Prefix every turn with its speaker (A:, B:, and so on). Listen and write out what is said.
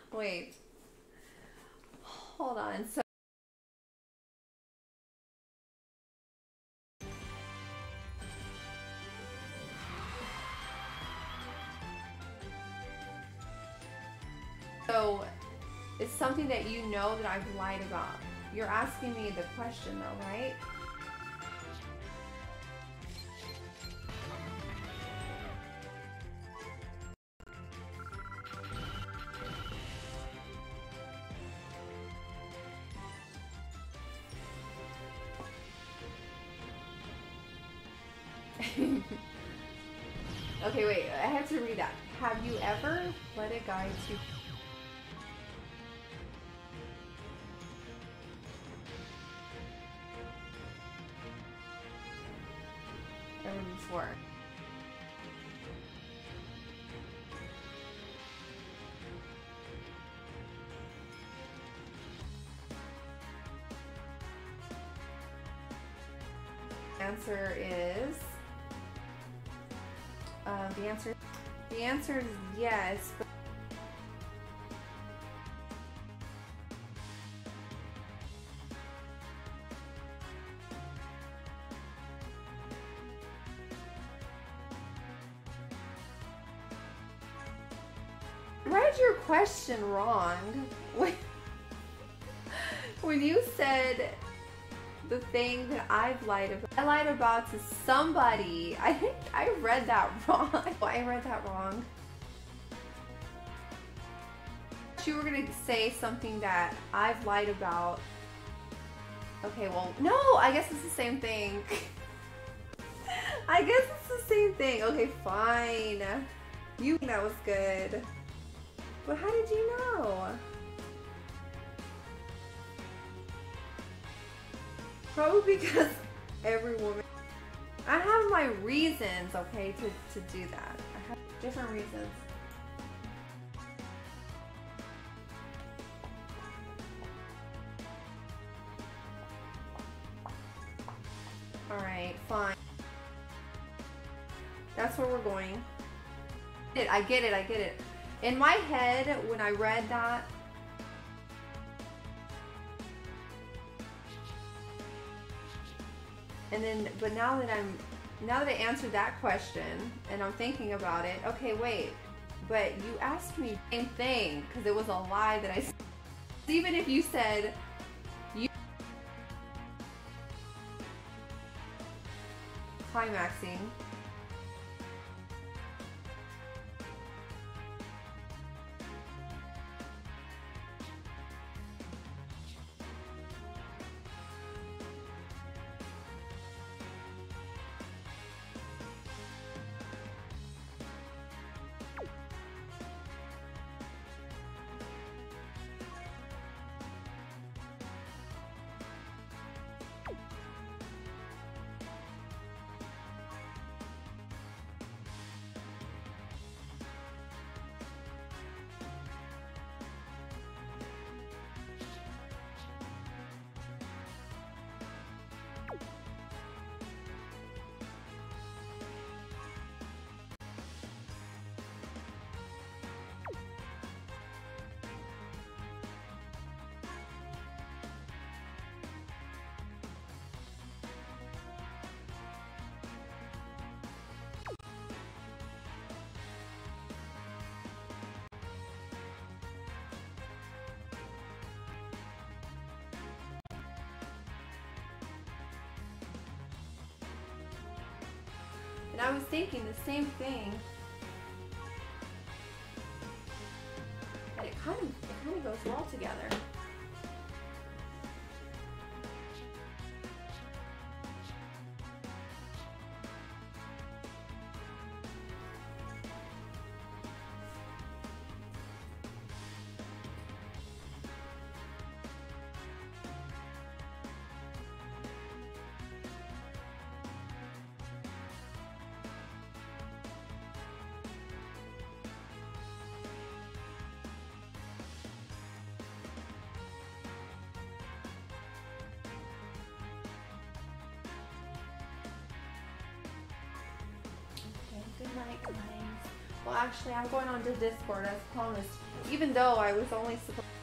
A: Wait. Hold on. So it's something that you know that I've lied about. You're asking me the question though, right? Okay, wait, I have to read that. Have you ever led a guy to ever before? Answer is the answer is yes, but I read your question wrong. When you said the thing that I've lied about, I lied about to somebody. I think I read that wrong. I read that wrong. You were gonna say something that I've lied about. Okay, well, no, I guess it's the same thing. I guess it's the same thing. Okay, fine. That was good. But how did you know? Probably because every woman... I have my reasons, okay, to do that. I have different reasons. Alright, fine. That's where we're going. I get it. In my head, when I read that, and then, but now that I answered that question, and I'm thinking about it, okay, wait, but you asked me the same thing, because it was a lie that I said. Even if you said, climaxing. And I was thinking the same thing. And it kind of goes well together. Good night, guys. Well, actually, I'm going on to Discord as promised. Even though I was only supposed